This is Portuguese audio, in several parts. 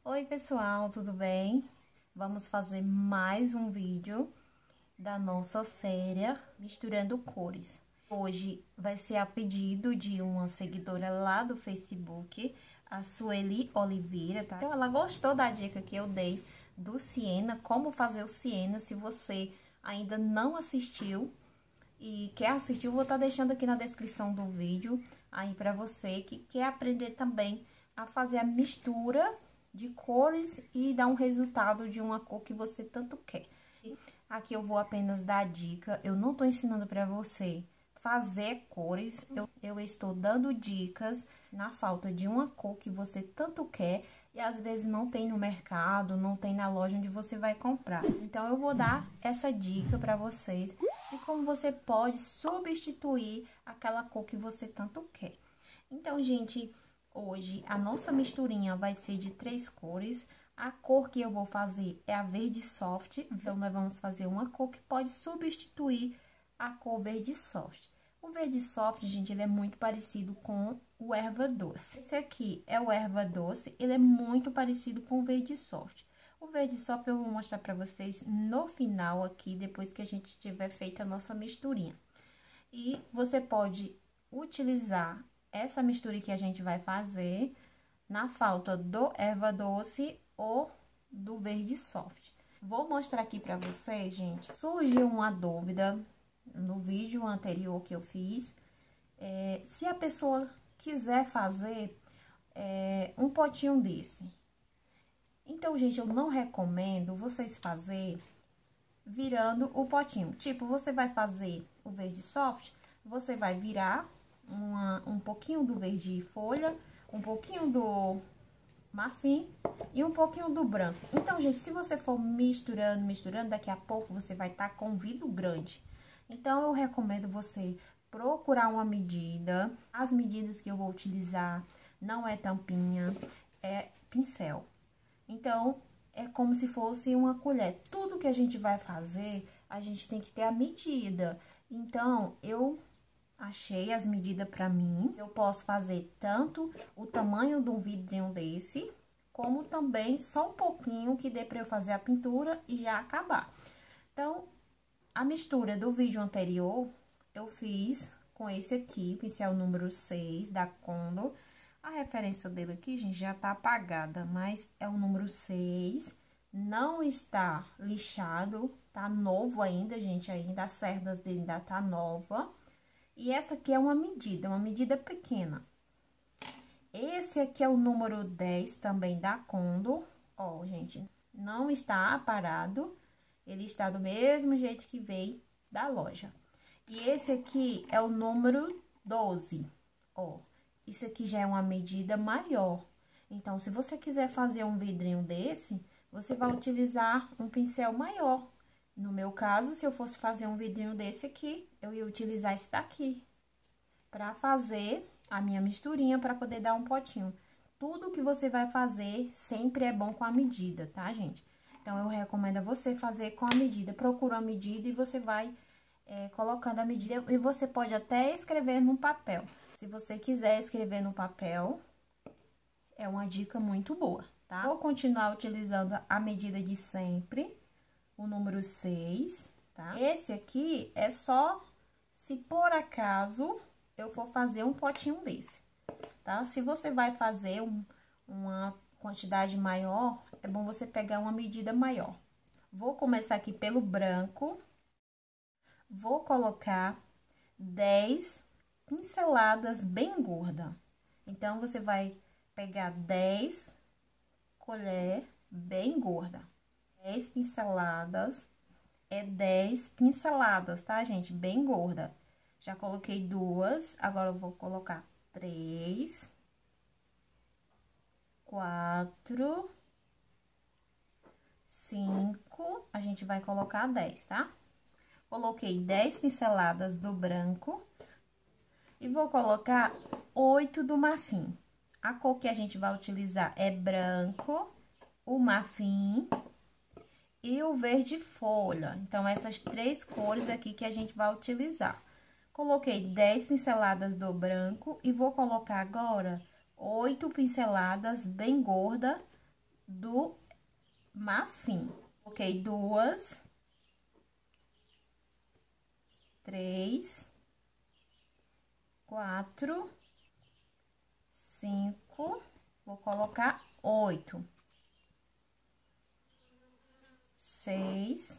Oi pessoal, tudo bem? Vamos fazer mais um vídeo da nossa série Misturando Cores. Hoje vai ser a pedido de uma seguidora lá do Facebook, a Sueli Oliveira, tá? Então ela gostou da dica que eu dei do siena, como fazer o siena. Se você ainda não assistiu e quer assistir, eu vou estar deixando aqui na descrição do vídeo aí para você que quer aprender também a fazer a mistura de cores e dar um resultado de uma cor que você tanto quer. Aqui eu vou apenas dar dica, eu não tô ensinando para você fazer cores, eu estou dando dicas na falta de uma cor que você tanto quer e às vezes não tem no mercado, não tem na loja onde você vai comprar. Então eu vou dar essa dica para vocês de como você pode substituir aquela cor que você tanto quer. Então, gente, hoje a nossa misturinha vai ser de 3 cores. A cor que eu vou fazer é a verde soft, então nós vamos fazer uma cor que pode substituir a cor verde soft. O verde soft, gente, ele é muito parecido com o erva doce. Esse aqui é o erva doce, ele é muito parecido com o verde soft. O verde soft eu vou mostrar pra vocês no final aqui, depois que a gente tiver feito a nossa misturinha. E você pode utilizar essa mistura que a gente vai fazer na falta do erva doce ou do verde soft. Vou mostrar aqui pra vocês, gente. Surgiu uma dúvida no vídeo anterior que eu fiz. Se a pessoa quiser fazer um potinho desse. Então, gente, eu não recomendo vocês fazer virando o potinho. Tipo, você vai fazer o verde soft, você vai virar um pouquinho do verde folha, um pouquinho do marfim e um pouquinho do branco. Então, gente, se você for misturando, daqui a pouco você vai estar com um vidro grande. Então, eu recomendo você procurar uma medida. As medidas que eu vou utilizar não é tampinha, é pincel. Então, é como se fosse uma colher. Tudo que a gente vai fazer, a gente tem que ter a medida. Então, eu achei as medidas pra mim. Eu posso fazer tanto o tamanho de um vidrinho desse, como também só um pouquinho que dê pra eu fazer a pintura e já acabar. Então, a mistura do vídeo anterior, eu fiz com esse aqui, pincel número 6 da Condor. A referência dele aqui, gente, já tá apagada, mas é o número 6. Não está lixado, tá novo ainda, gente, ainda as cerdas dele ainda tá nova. E essa aqui é uma medida pequena. Esse aqui é o número 10 também da Condor. Ó, gente, não está aparado. Ele está do mesmo jeito que veio da loja. E esse aqui é o número 12. Ó, isso aqui já é uma medida maior. Então, se você quiser fazer um vidrinho desse, você vai utilizar um pincel maior. No meu caso, se eu fosse fazer um vidrinho desse aqui, eu ia utilizar esse daqui para fazer a minha misturinha, para poder dar um potinho. Tudo que você vai fazer sempre é bom com a medida, tá, gente? Então, eu recomendo a você fazer com a medida. Procura a medida e você vai colocando a medida. E você pode até escrever no papel. Se você quiser escrever no papel, é uma dica muito boa, tá? Vou continuar utilizando a medida de sempre. O número 6, tá? Esse aqui é só se por acaso eu for fazer um potinho desse, tá? Se você vai fazer uma quantidade maior, é bom você pegar uma medida maior. Vou começar aqui pelo branco. Vou colocar 10 pinceladas bem gorda. Então, você vai pegar 10 colheres bem gorda. 10 pinceladas, é 10 pinceladas, tá, gente? Bem gorda. Já coloquei 2, agora eu vou colocar 3, 4, 5, a gente vai colocar 10, tá? Coloquei 10 pinceladas do branco e vou colocar 8 do marfim. A cor que a gente vai utilizar é branco, o marfim e o verde folha. Então, essas 3 cores aqui que a gente vai utilizar. Coloquei 10 pinceladas do branco e vou colocar agora 8 pinceladas bem gorda do marfim. Coloquei 2, 3, 4, 5, vou colocar 8, 6,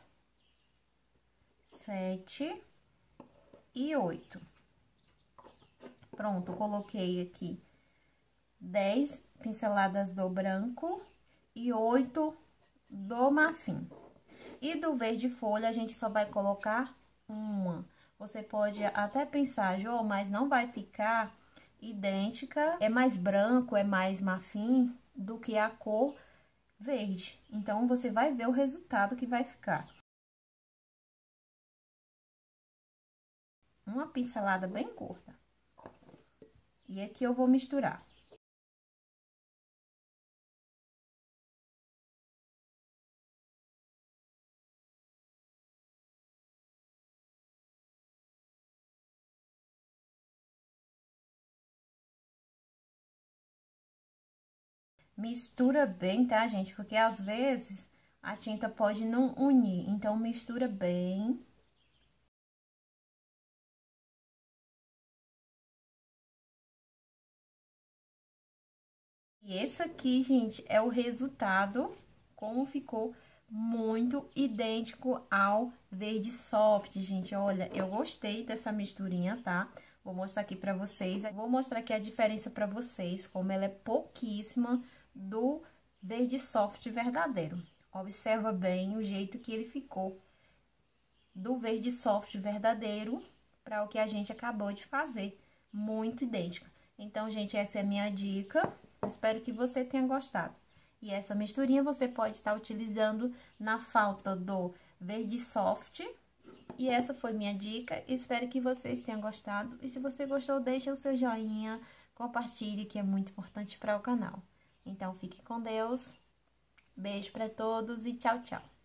7 e 8. Pronto, coloquei aqui 10 pinceladas do branco e 8 do marfim. E do verde folha, a gente só vai colocar uma. Você pode até pensar, Jô, mas não vai ficar idêntica, é mais branco, é mais marfim do que a cor verde. Então, você vai ver o resultado que vai ficar. Uma pincelada bem curta. E aqui eu vou misturar. Mistura bem, tá, gente? Porque às vezes a tinta pode não unir, então mistura bem. E esse aqui, gente, é o resultado, como ficou muito idêntico ao verde soft, gente. Olha, eu gostei dessa misturinha, tá? Vou mostrar aqui pra vocês. Vou mostrar aqui a diferença pra vocês, como ela é pouquíssima do verde soft verdadeiro. Observa bem o jeito que ele ficou do verde soft verdadeiro para o que a gente acabou de fazer. Muito idêntica. Então, gente, essa é a minha dica. Espero que você tenha gostado. E essa misturinha você pode estar utilizando na falta do verde soft. E essa foi minha dica. Espero que vocês tenham gostado. E se você gostou, deixa o seu joinha, compartilhe, que é muito importante para o canal. Então, fique com Deus. Beijo para todos e tchau, tchau.